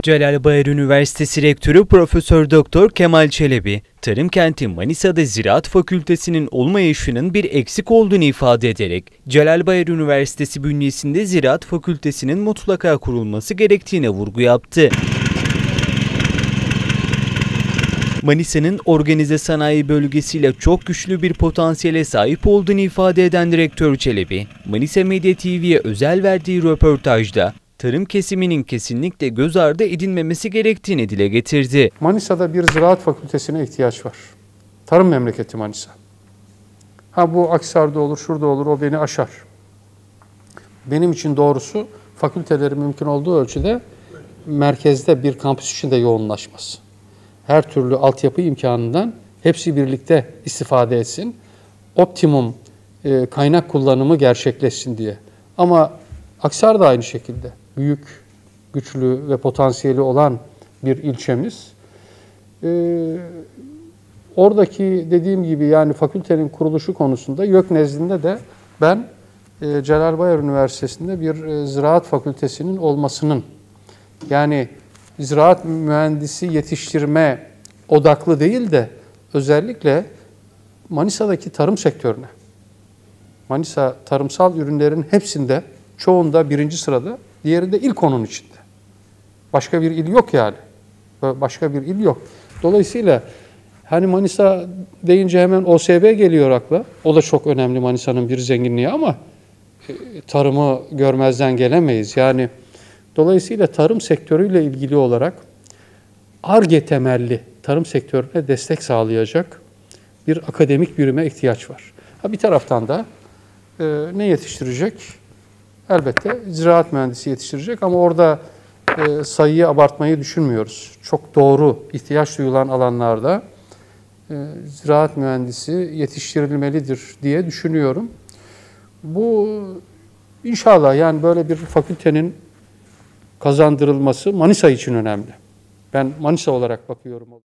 Celal Bayar Üniversitesi Rektörü Profesör Doktor Kemal Çelebi, Tarım Kenti Manisa'da Ziraat Fakültesinin olmayışının bir eksik olduğunu ifade ederek, Celal Bayar Üniversitesi bünyesinde Ziraat Fakültesinin mutlaka kurulması gerektiğine vurgu yaptı. Manisa'nın organize sanayi bölgesiyle çok güçlü bir potansiyele sahip olduğunu ifade eden Rektör Çelebi, Manisa Medya TV'ye özel verdiği röportajda, tarım kesiminin kesinlikle göz ardı edilmemesi gerektiğini dile getirdi. Manisa'da bir ziraat fakültesine ihtiyaç var. Tarım memleketi Manisa. Bu Akhisar'da olur, şurada olur, o beni aşar. Benim için doğrusu fakültelerin mümkün olduğu ölçüde merkezde bir kampüs içinde yoğunlaşması. Her türlü altyapı imkanından hepsi birlikte istifade etsin. Optimum kaynak kullanımı gerçekleşsin diye. Ama Akhisar da aynı şekilde büyük, güçlü ve potansiyeli olan bir ilçemiz. Oradaki dediğim gibi yani fakültenin kuruluşu konusunda YÖK nezdinde de ben Celal Bayar Üniversitesi'nde bir ziraat fakültesinin olmasının yani ziraat mühendisi yetiştirme odaklı değil de özellikle Manisa'daki tarım sektörüne, Manisa tarımsal ürünlerin hepsinde, çoğunda birinci sırada, diğerinde ilk onun içinde. Başka bir il yok yani. Başka bir il yok. Dolayısıyla hani Manisa deyince hemen OSB geliyor akla. O da çok önemli Manisa'nın bir zenginliği ama tarımı görmezden gelemeyiz. Yani dolayısıyla tarım sektörüyle ilgili olarak Ar-Ge temelli tarım sektörüne destek sağlayacak bir akademik birime ihtiyaç var. Bir taraftan da ne yetiştirecek? Elbette ziraat mühendisi yetiştirecek ama orada sayıyı abartmayı düşünmüyoruz. Çok doğru ihtiyaç duyulan alanlarda ziraat mühendisi yetiştirilmelidir diye düşünüyorum. Bu inşallah yani böyle bir fakültenin kazandırılması Manisa için önemli. Ben Manisa olarak bakıyorum.